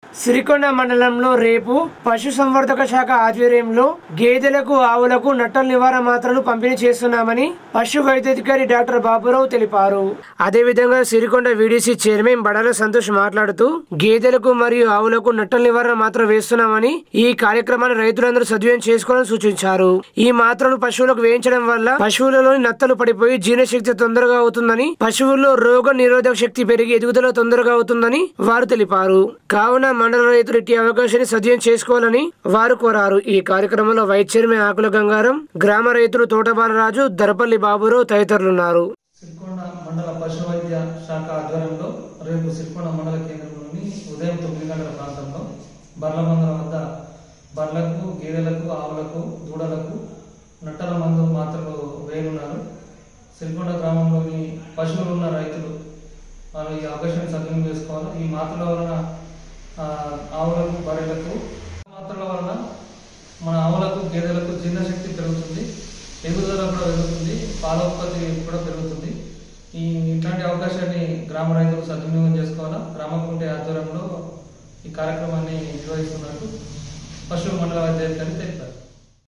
సిరికొండ మండలంలో రేపు పశుసంవర్ధక శాఖ ఆధ్వర్యంలో గేదెలకు ఆవులకు నట్టల నివారణ మాత్రలు పంపిణీ చేస్తున్నామని పశు వైద్యాధికారి డాక్టర్ బాబురావు తెలిపారు. అదేవిధంగా సిరికొండ వీడీసీ చైర్మన్ బడాల సంతోష్ మాట్లాడుతూ గేదెలకు మరియు ఆవులకు నట్టల నివారణ మాత్ర వేస్తున్నామని ఈ కార్యక్రమాన్ని రైతులందరూ సద్వినియోగం చేసుకోవాలని సూచించారు. ఈ మాత్రలు పశువులకు వేయించడం వల్ల పశువులలోని నత్తలు పడిపోయి జీర్ణశక్తి తొందరగా అవుతుందని, పశువుల్లో రోగ నిరోధక శక్తి పెరిగి ఎదుగుదల తొందరగా అవుతుందని వారు తెలిపారు. కావున మండల రైతులు ఇట్టి అవకాశాన్ని సద్వినియోగం చేసుకోవాలని వారు కోరారు. ఈ కార్యక్రమంలో వైస్ చైర్మన్ ఆకుల గంగారం, గ్రామ రైతులు తోటబాలరాజు, దరపల్లి బాబురావు తదితరులున్నారు. సిరికొండ మండల పశు వైద్య శాఖ ఆధ్వర్యంలో రేపు సిరికొండ మండల కేంద్రంలోని ఉదయం 9 గంటల ప్రాంతంలో బర్ల మందల వద్ద బర్లకు, గేదెలకు, ఆవులకు, దూడలకు నట్టల మందు మాత్రలు వేయనున్నారు. సిరికొండ గ్రామంలోని పశువులు ఉన్న రైతులు వారు ఈ అవకాశాన్ని సద్వినియోగం చేసుకోవాలి. ఈ మాత్రల వలన ఆవులకు, బర్రెలకు మాత్రల వలన మన ఆవులకు, గేదెలకు జీర్ణశక్తి పెరుగుతుంది, ఎదుగుదల కూడా పెరుగుతుంది, పాల ఉత్పత్తి కూడా పెరుగుతుంది. ఇట్లాంటి అవకాశాన్ని గ్రామ రైతులు సద్వినియోగం చేసుకోవాలా. గ్రామ కమిటీ ఆధ్వర్యంలో ఈ కార్యక్రమాన్ని నిర్వహిస్తున్నట్టు పశు మండల వైద్యాధికారి తెలిపారు.